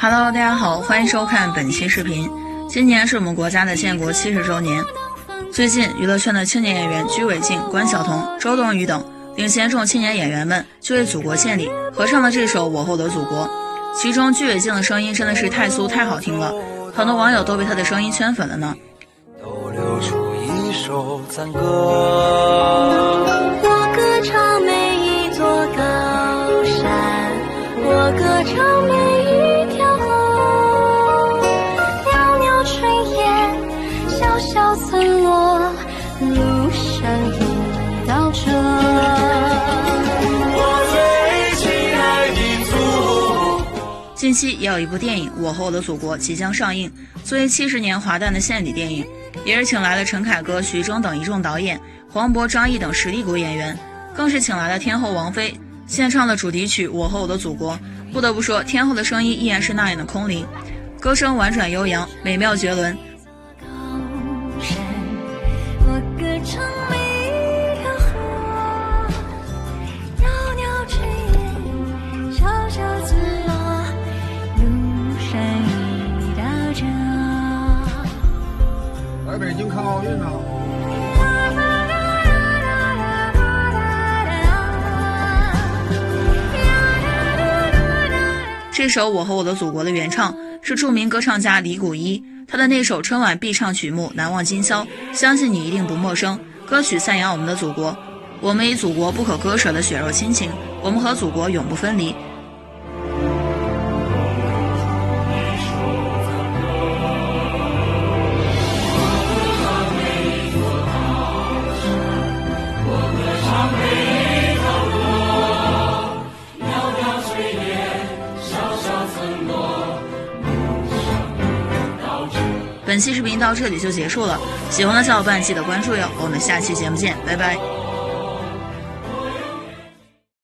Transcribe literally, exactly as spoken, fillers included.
Hello， 大家好，欢迎收看本期视频。今年是我们国家的建国七十周年。最近，娱乐圈的青年演员居伟静、关晓彤、周冬雨等领衔众青年演员们就为祖国献礼，合唱了这首《我后的祖国》。其中，居伟静的声音真的是太酥太好听了，很多网友都被她的声音圈粉了呢。 都流出一首赞歌， 我歌唱每一座高山，我歌唱每一条河，袅袅炊烟，小小村落，路上一道辙。 我最亲爱的祖国。 近期也有一部电影《我后的祖国》即将上映，作为七十年华诞的献礼电影，也是请来了陈凯歌、徐峥等一众导演，黄渤、张译等实力股演员，更是请来了天后王菲献唱的主题曲《我后的祖国》。不得不说，天后的声音依然是那样的空灵，歌声婉转悠扬，美妙绝伦。 高山，我歌唱每一条河，袅袅炊烟，小小村落，路上一道辙。 来北京看奥运啊！ 这首《我和我的祖国》的原唱是著名歌唱家李谷一，他的那首春晚必唱曲目《难忘今宵》，相信你一定不陌生。歌曲赞扬我们的祖国，我们与祖国不可割舍的血肉亲情，我们和祖国永不分离。本期视频到这里就结束了，喜欢的小伙伴记得关注哟，我们下期节目见，拜拜。